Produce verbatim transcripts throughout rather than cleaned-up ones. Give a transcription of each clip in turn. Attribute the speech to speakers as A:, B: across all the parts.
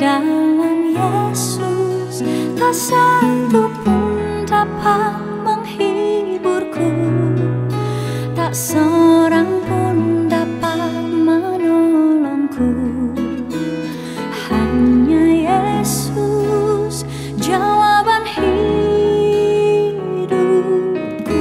A: dalam Yesus, tak satu pun dapat menghiburku, tak seorang pun dapat menolongku. Hanya Yesus jawaban hidupku.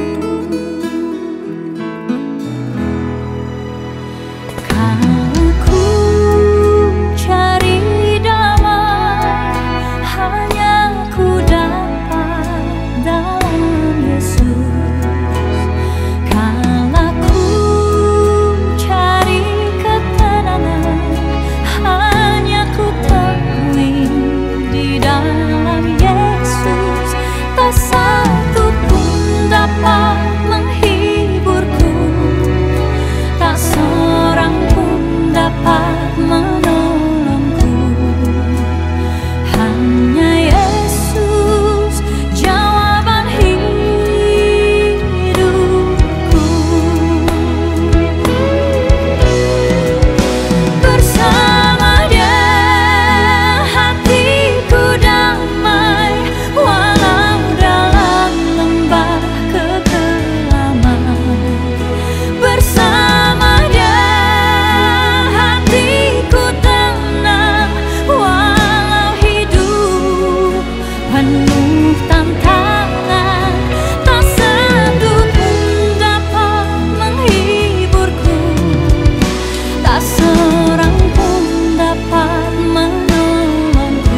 A: Kalau ku cari damai, hanya ku dapat dalam Yesus. Kalau ku cari ketenangan, hanya ku temui di dalam Yesus. Tak satu pun dapat menghiburku, tak seorang pun dapat menolongku. Hanya Yesus jawaban hidupku. Bersama Dia hatiku damai, walau dalam lembah kekelaman. Bersama Dia hatiku tenang, walau hidup penuh tantangan. Tak satu pun dapat menghiburku, tak seorang pun dapat menolongku.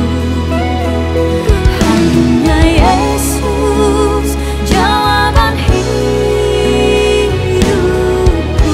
A: Hanya Yesus jawaban hidupku.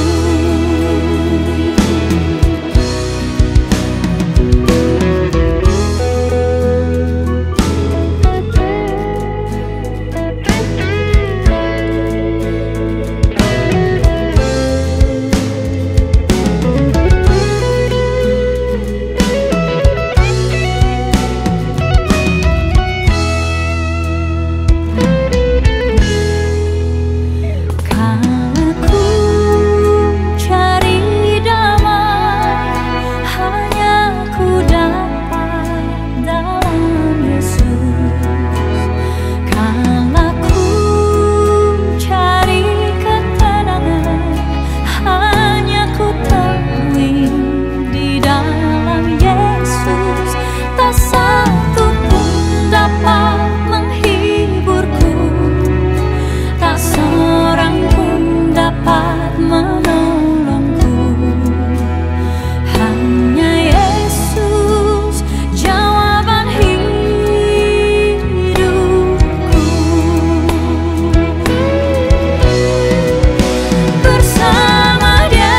A: Kalau ku cari damai, hanya ku dapat dalam Yesus. Kalau ku cari ketenangan, hanya ku temui di dalam Yesus. Tak satu pun dapat menghiburku, tak seorang pun dapat menolongku. Hanya Yesus jawaban hidupku. Bersama Dia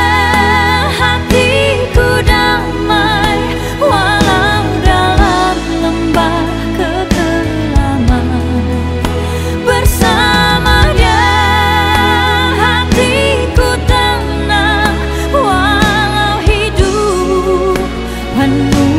A: hatiku damai, walau dalam lembah kekelaman. Bersama Dia hatiku tenang, walau hidup penuh